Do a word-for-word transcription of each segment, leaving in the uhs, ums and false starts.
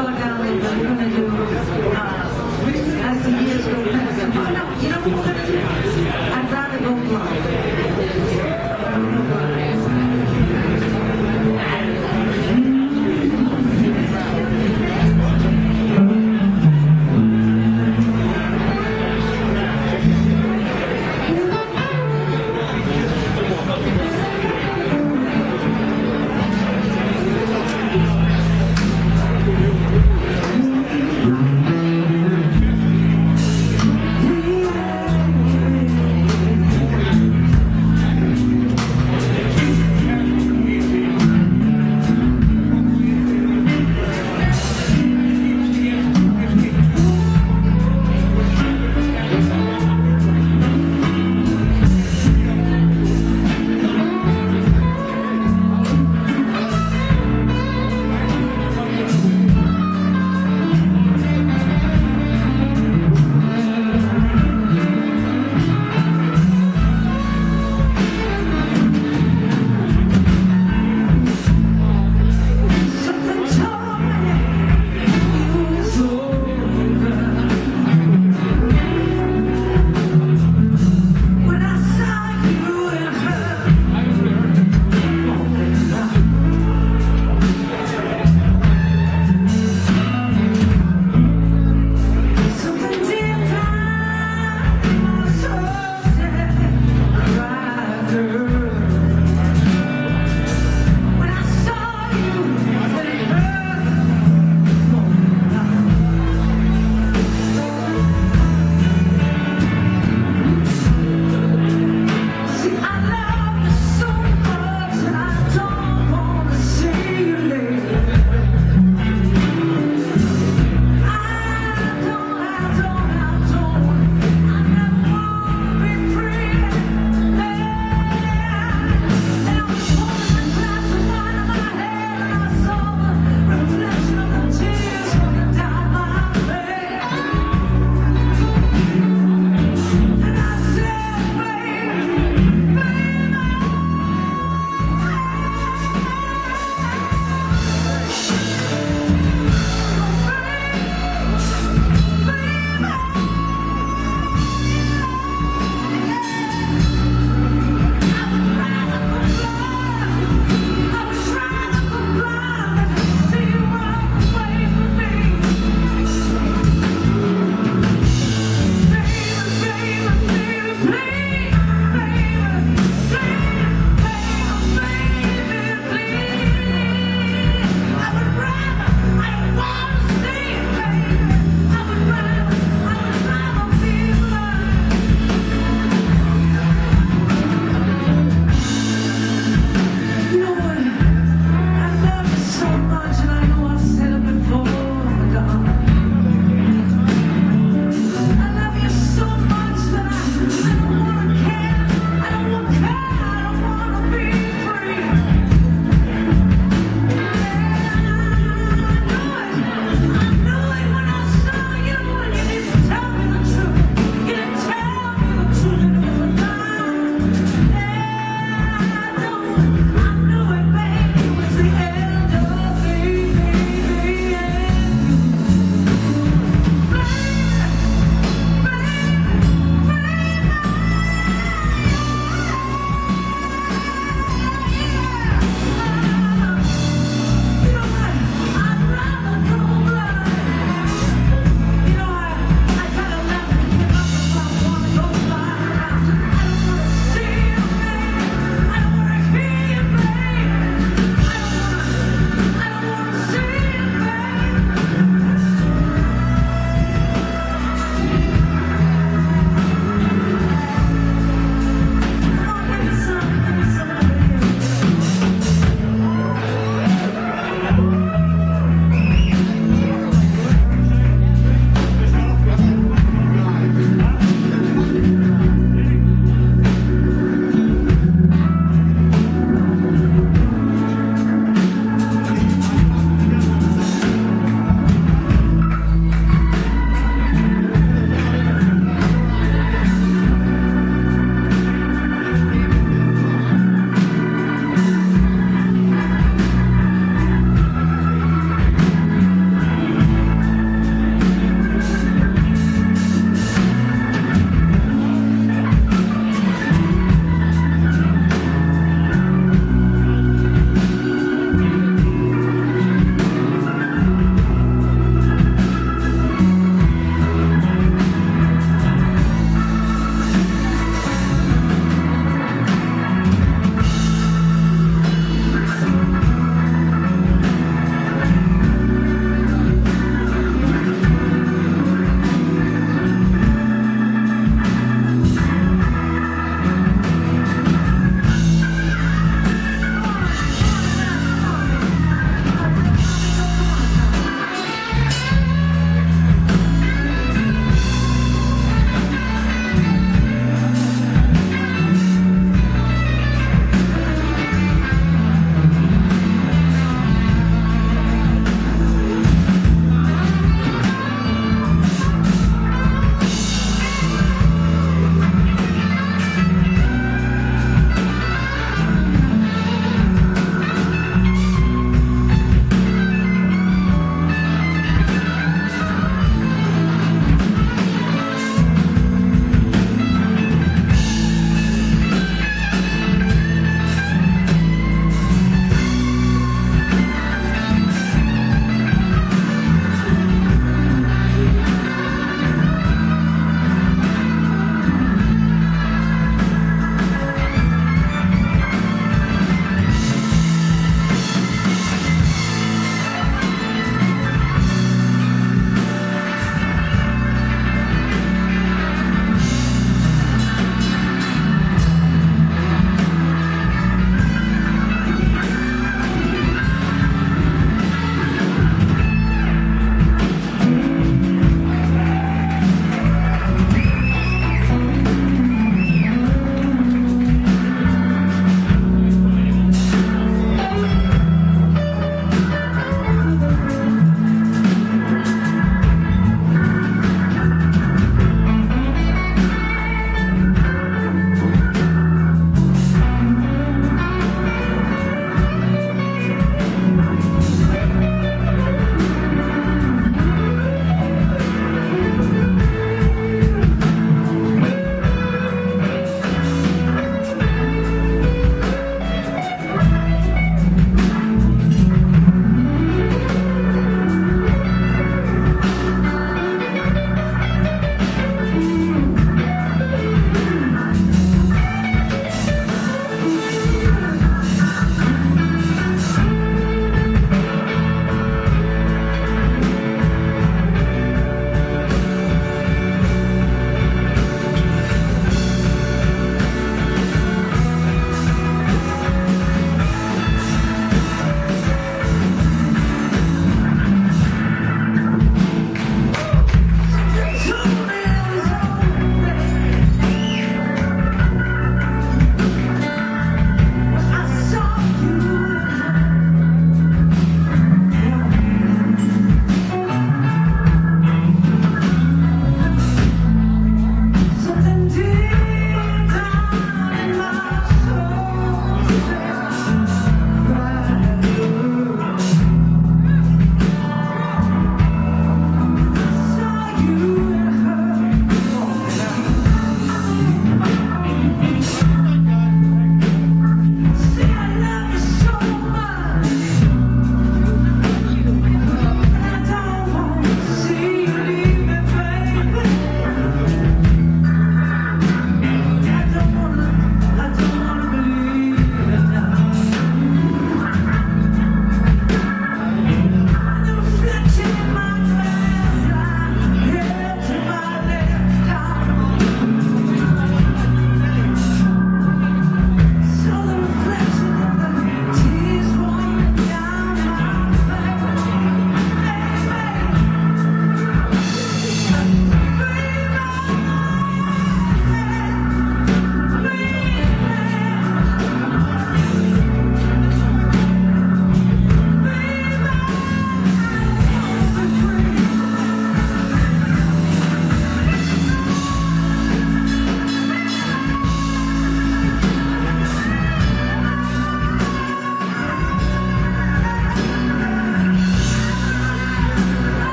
thought about it, that we're going to do, uh, as the years go past. Oh, no, you know what we're going to do? I'd rather go blind.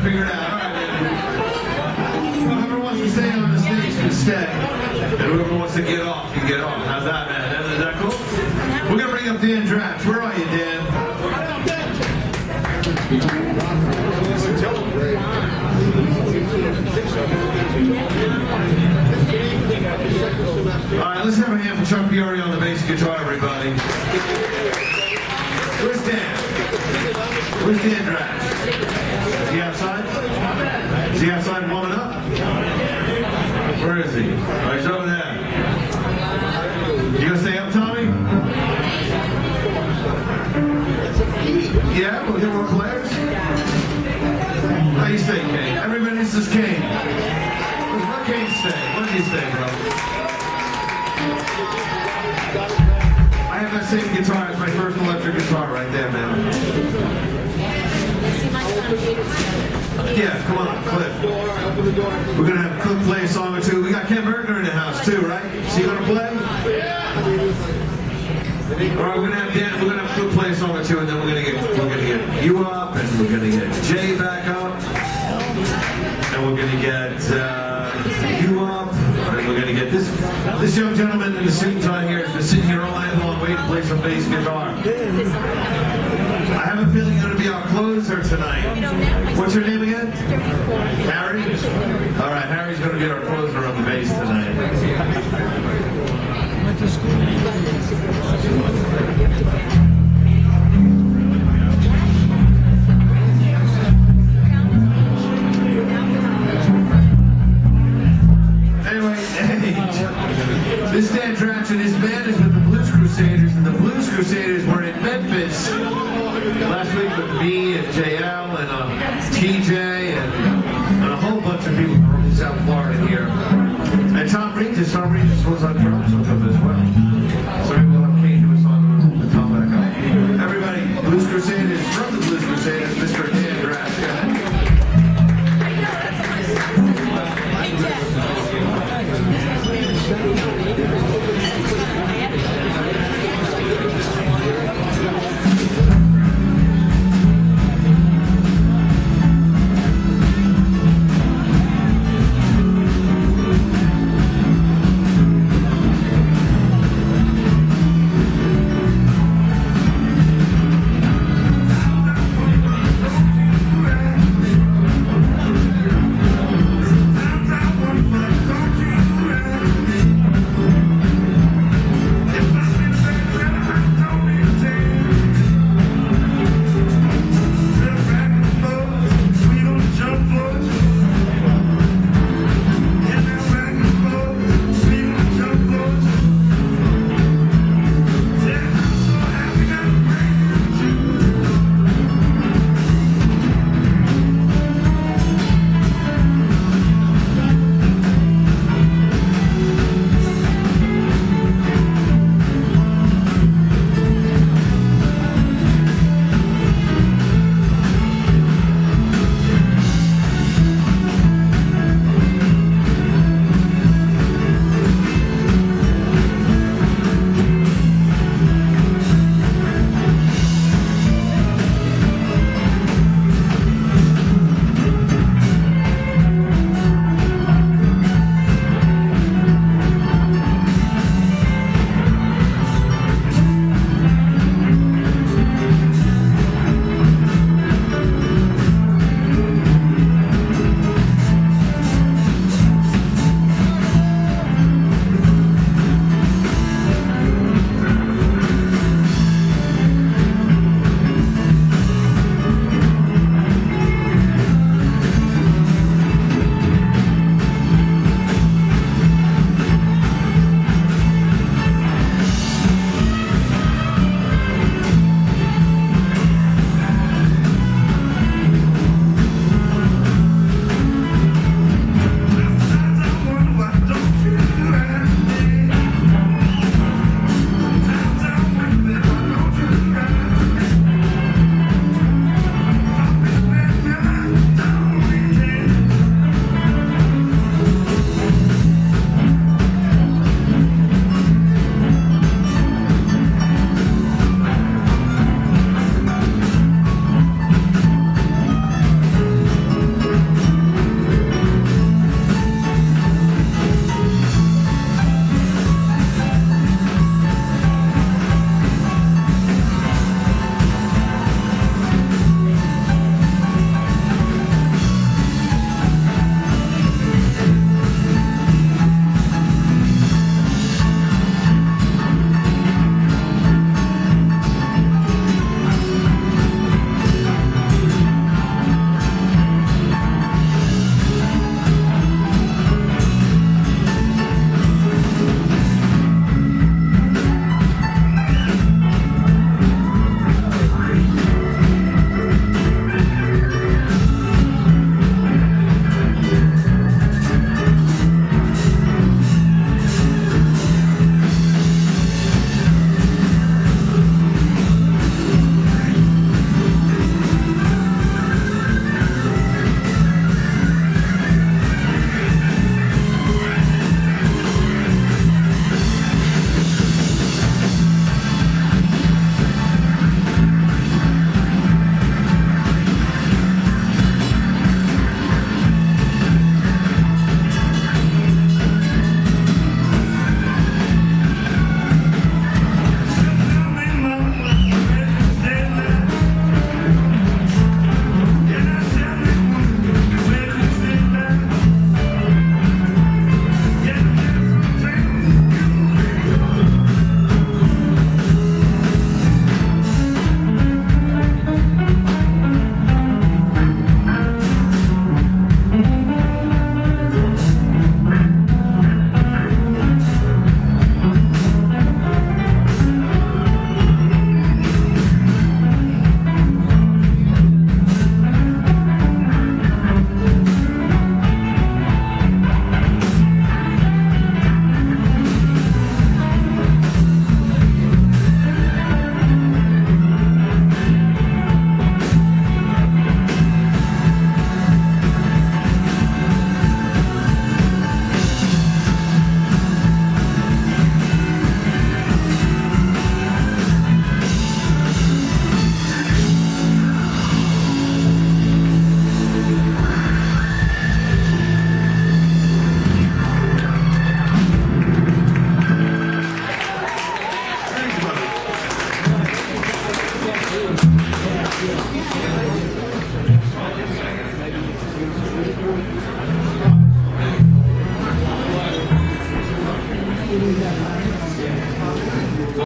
to figure it out. All right, man. Whoever wants to stay on the stage can stay. And whoever wants to get off can get off. How's that, man? Is that cool? We're going to bring up Dan Drax. Where are you, Dan? All right, let's have a hand for Chuck Fiore on the bass guitar, everybody. Where's Dan? Where's Dan Drax? Is he outside? Is he outside warming up? Where is he? Oh, he's over there. You gonna stay up, Tommy? Yeah, we'll get more players. How you stay, Kane? Everybody, this is Kane. Where Kane stay? Where do you stay, bro? I have that same guitar. It's my first electric guitar right there, man. Yeah, come on, Cliff. We're gonna have Cliff play a song or two. We got Ken Bergner in the house too, right? Is he gonna play? All right, we're gonna have Dan. We're gonna have Cliff play a song or two, and then we're gonna get we're gonna get you up, and we're gonna get Jay back up, and we're gonna get uh, you up, and we're gonna get this this young gentleman in the suit and tie here has been sitting here all night long waiting to play some bass guitar. I have a feeling you're going to be our closer tonight. What's your name again? Harry? All right, Harry's going to be our closer on the bass tonight. Anyway, hey, this Dan Drax and his band is with the Blues Crusaders, and the Blues Crusaders were in Memphis last week with me and J L and uh, T J and, and a whole bunch of people from South Florida here. And Tom Regis, Tom Regis was on drums with them as well. So maybe we'll have Kane do a song with Tom back up. Everybody, Blues Crusaders, from the Blues Crusaders.